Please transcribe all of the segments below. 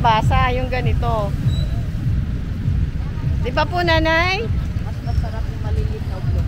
kalabasa, yung ganito. Di ba po, nanay? Mas masarap yung maliliit na ublong.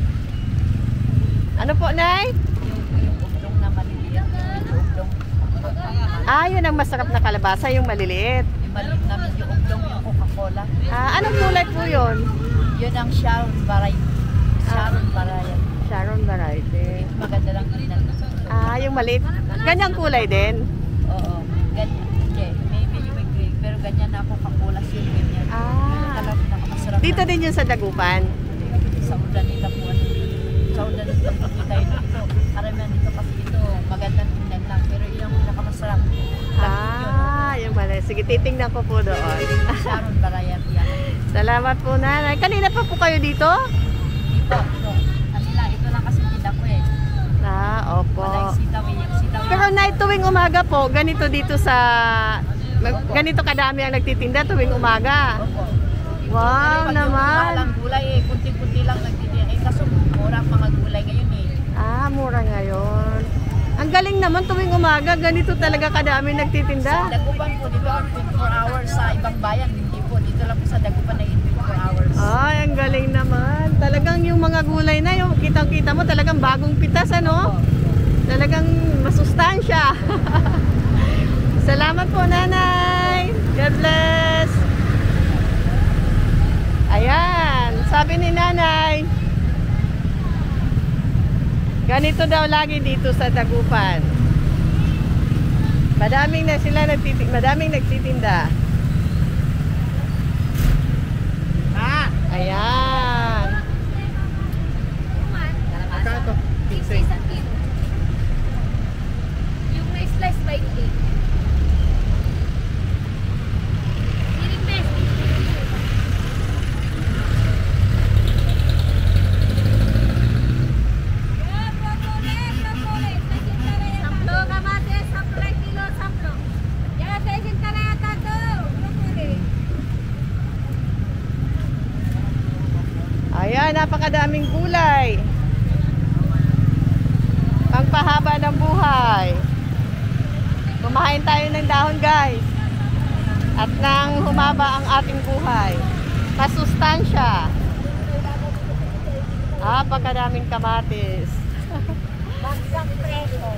Ano po, nay? Yung ublong na maliliit. Yung ublong. Ah, yun ang masarap na kalabasa, yung maliliit. Yung maliit namin yung ublong, yung Coca-Cola. Ah, anong kulay po yun? Yun ang Sharon variety. Sharon variety. Sharon variety. Maganda lang tingnan. Ah, yung maliit. Ganyang kulay din? Oo. Ganyan. Okay. Maybe yung may green. Pero ganyan na Coca-Cola silver niya. Ah. Talagang masarap. Dito din yun sa Dagupan? Sa ulan nila po. Sa ulan nila po tayo dito. Karamihan dito kasi ito. Magandang tingnan lang. Pero yung pinakamasarap. Ah, yung mali. Sige, titingnan ko po doon. Sharon variety yan. Salamat po, nanay. Kanina pa po kayo dito? Dito. Kanila. Ito lang kasi tinda ko eh. Ah, opo. Walang sitaw eh. Sitaw Pero nay, tuwing umaga po, ganito dito sa... Ganito kadami ang nagtitinda tuwing umaga. Opo. Wow naman. Walang gulay eh. Kunti-kunti lang nagtitinda. Eh kaso mura ang mga gulay ngayon eh. Ah, mura ngayon. Ang galing naman tuwing umaga, ganito talaga kadami nagtitinda. Sa Dagupan po, dito ang 24 hours sa ibang bayan. Hindi po, dito lang po sa Dagupan na 24 hours. Ay, ang galing naman. Talagang yung mga gulay na, yung kitang-kita mo, talagang bagong pitas, ano? Talagang masustansya. Salamat po, nanay. God bless. Ayan, sabi ni nanay, ganito daw lagi dito sa Dagupan. Madaming nagtitinda. Ayan. Magkano? 6 isang kilo. Yung may slice by 8. Siring best. Samplo kamatis, 10 kilo, samplo. Ya, 60 na yata to. Ayan, napakadaming gulay. Pangpahaba ng buhay. Kumain tayo ng dahon, guys. At nang humaba ang ating buhay. Masustansya. Napakadaming kamatis. Bagsak preso.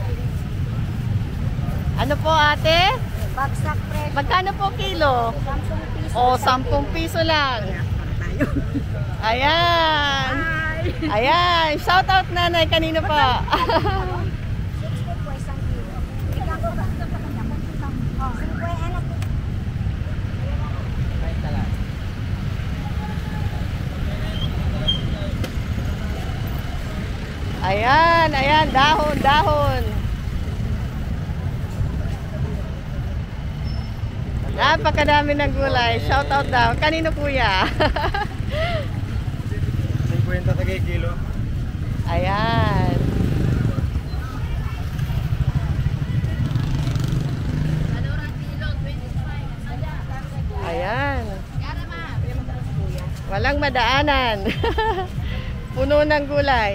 Ano po, ate? Bagsak preso. Magkano po kilo? 10 piso. O, 10 piso lang. Ayan. Ayan. Shout out, nanay. Kanino pa? 60 po isang kilo. Ikaw po ba? Oh, 50 ano po? Ayan. Ayan. Dahon. Dahon. Napakadami ng gulay. Shout out daw. Kanino, kuya? 50 tagay kilo. Ayan. Ayan. Walang madaanan. Puno ng gulay.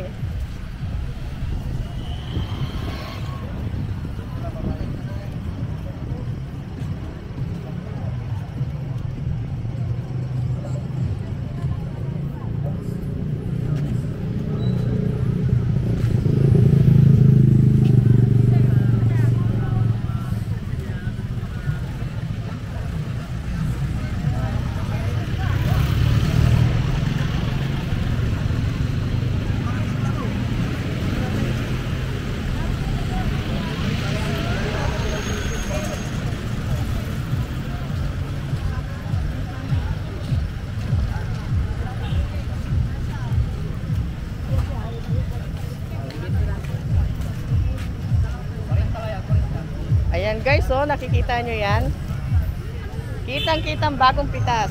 Ayan guys, oh, nakikita nyo yan. Kitang-kitang bagong pitas.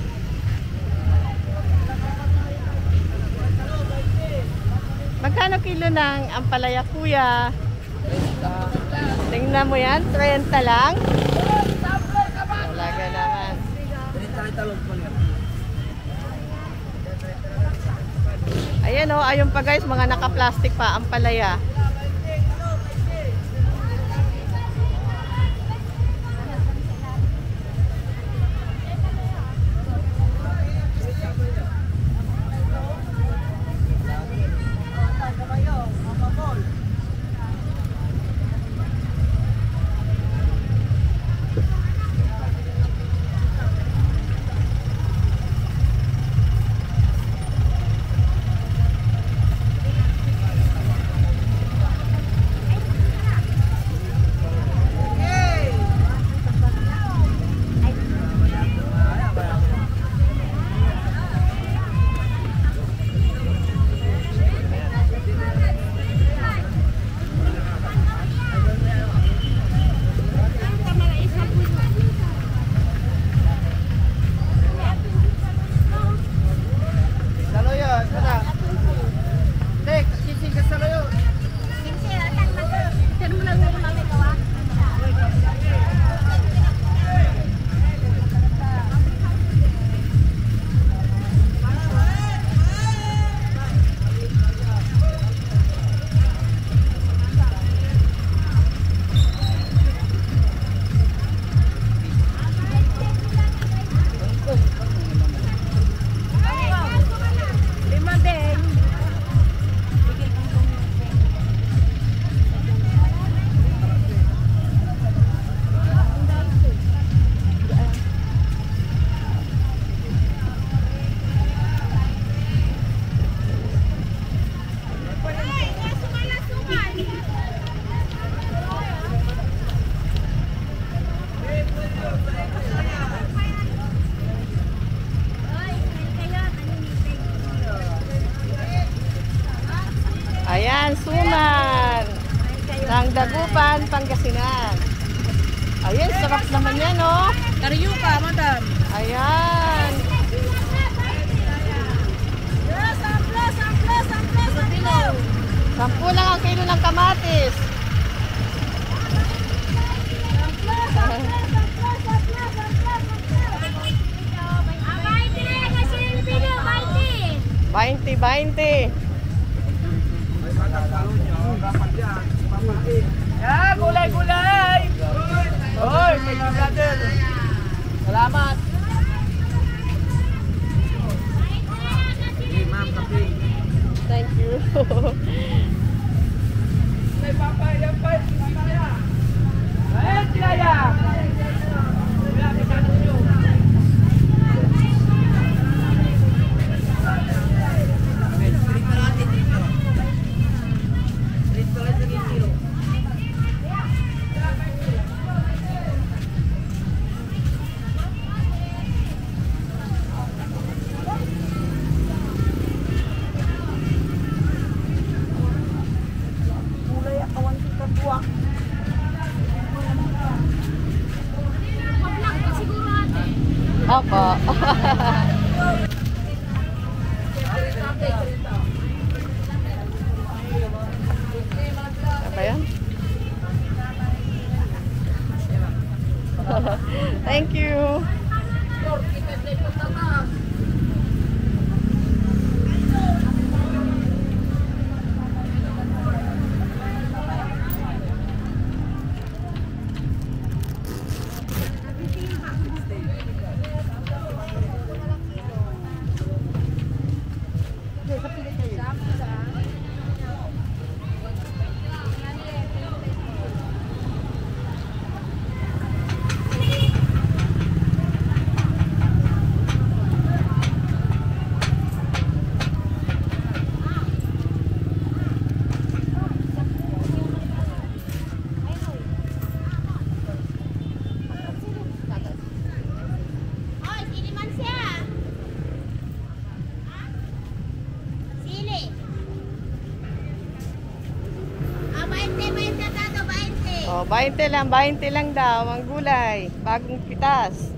Magkano kilo ng ampalaya, kuya? Tingnan mo yan, 30 lang. Talaga naman. Ayan oh, ayun pa guys, mga naka-plastic pa, ampalaya. Bulacan, Pangasinan. Ayan, sarap naman yan, oh. Karyuka, madam. Ayan. Sampu lang ang kilo ng kamatis. Bainte, bainte. Yeah, gulay-gulay. Hoy, mga brother. Salamat. Thank you. May papaya, papaya. Eh, tilaya. Opo. Apa yan? Thank you. Oh, 20 lang daw ang gulay, bagong pitas.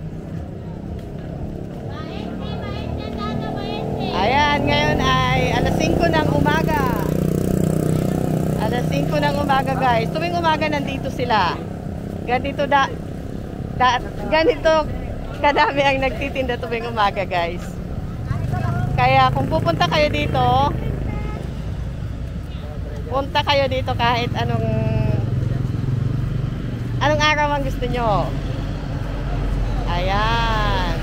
Ayan, ngayon ay alas 5 ng umaga. Alas 5 ng umaga, guys. Tuwing umaga nandito sila. Ganito ganito kadami ang nagtitinda tuwing umaga, guys. Kaya kung pupunta kayo dito, punta kayo dito kahit anong araw ang gusto nyo. Ayan.